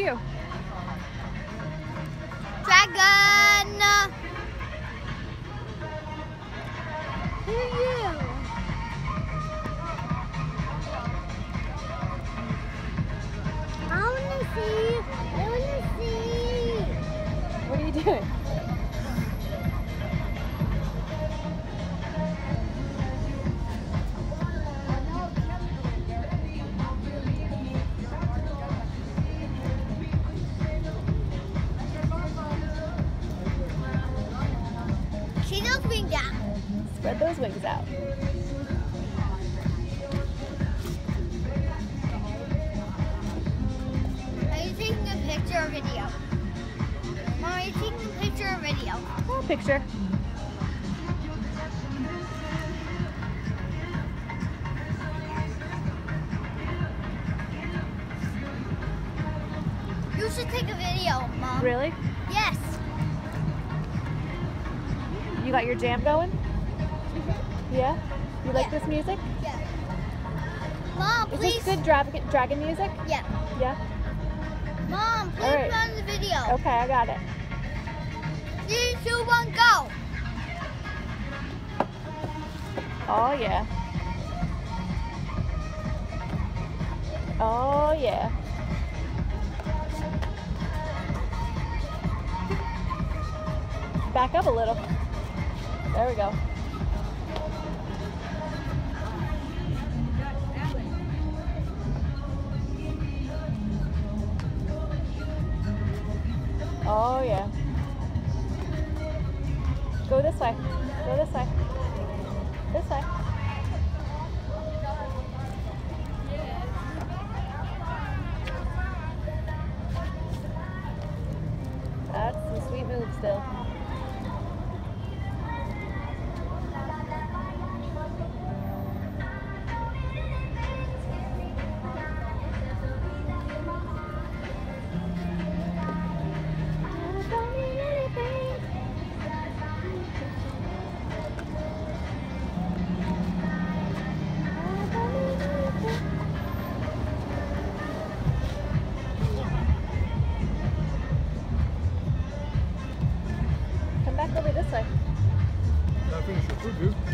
you? Dragon! Who are you? I want to see. I want to see. What are you doing? See those wings out. Spread those wings out. Are you taking a picture or video? Mom, are you taking a picture or video? Oh, picture. You should take a video, Mom. Really? Yes. You got your jam going? Yeah? You like Yeah. this music? Yeah. Mom, Is please. this good dragon music? Yeah. Yeah? Mom, please All right. put on the video. Okay, I got it. 3, 2, 1, go. Oh, yeah. Oh, yeah. Back up a little. There we go. Oh, yeah. Go this way. Go this way. This way. That's some sweet moves still. Come back over this way. Gotta finish your food, dude.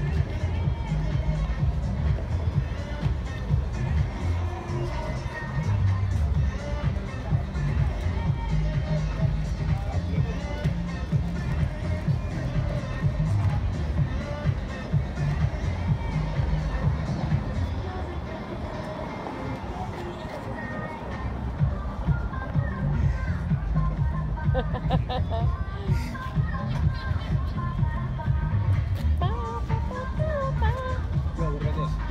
Yo, what about this?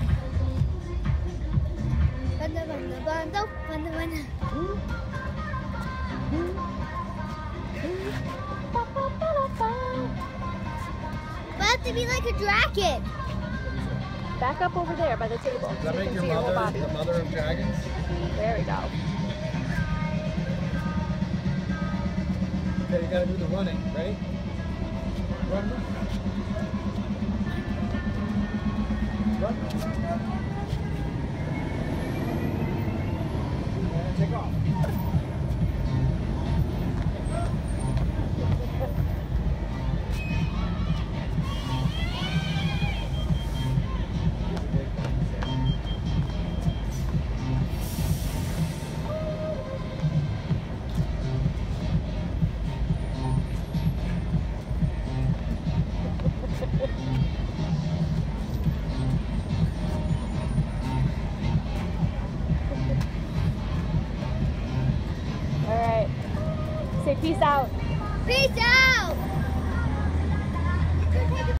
But I have to be like a dragon. Back up over there by the table. Does so that you make can your see whole mother body. the mother of dragons? There we go. Okay, you gotta do the running. Ready? Run. Run. And take off. All right. Say peace out. Peace out.